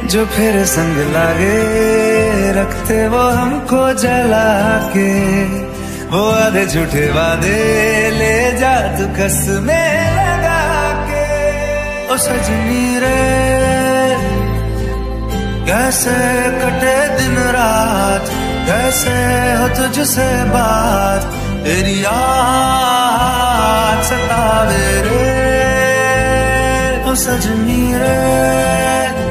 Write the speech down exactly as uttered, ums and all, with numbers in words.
जो फिर संग लागे, रखते वो हमको जला के। वो आधे झूठे वादे ले जा तू कसमें लगा के। ओ सजनी रे कैसे कटे दिन रात, कैसे हो तुझसे बात, तेरी याद सतावे रे। ओ सजनी रे